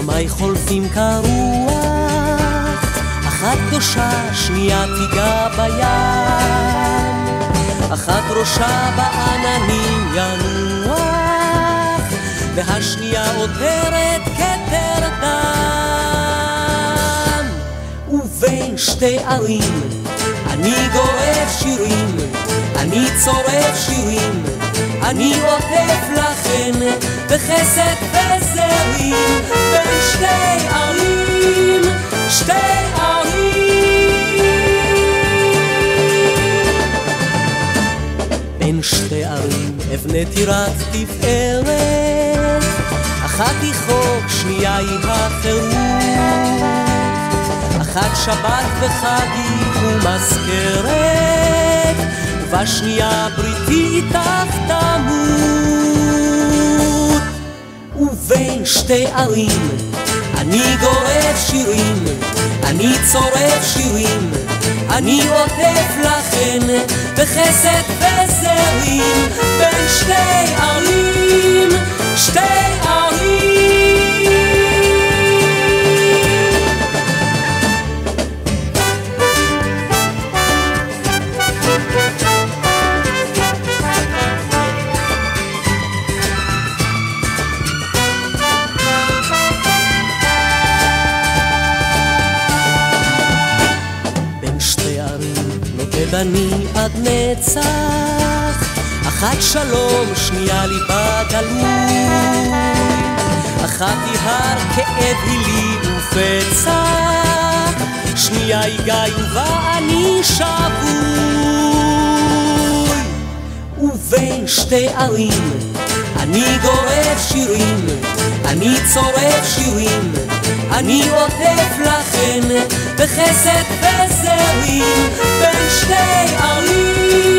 ימי חולפים כרוח, אחת קדושה, שנייה תיגע בים, אחת ראשה בעננים ינוח, והשנייה עודרת כתר דם. ובין שתי ערים אני גורף שירים, אני צורף שירים, אני עוטף לכן בחסד וזרים. בין שתי ערים, שתי ערים, בין שתי ערים אבנה טירת תפארת, אחת היא חוק, שנייה היא החירות, אחת שבת וחגית ומזכרת, ובשנייה בריתי איתך תמות. ובין שתי ערים אני גורף שירים, אני צורף שירים, אני עוטף לכן בחסד וזרים. בין שתי ערים, שתי ערים, אני עד נצח, אחת שלום, שנייה ליבה גלוי, אחת היא הר כאב הילי ופצע, שנייה היא גיא ואני שבוי. ובין שתי ערים אני גורף שירים, אני צורף שירים, אני עוטף לכן בחסד וזרים. בין שתי ערים,